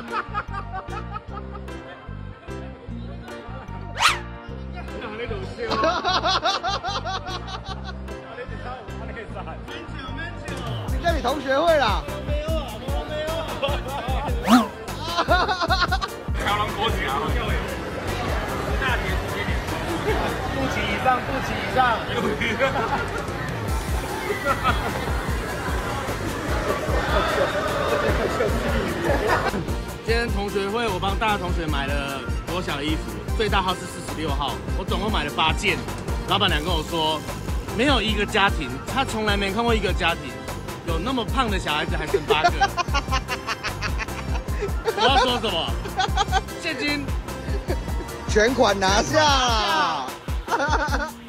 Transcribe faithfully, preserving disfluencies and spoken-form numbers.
你叫你同学会啦。 没有啊，我没有。 螳螂国旗啊！大姐直接点，肚脐以上，肚脐以上，肚脐以上。今天同学会，我帮大家同学买了国小的衣服，最大号是四十六号，我总共买了八件。老板娘跟我说，没有一个家庭，他从来没看过一个家庭有那么胖的小孩子还生八个。我要说什么？现金全款拿下啦！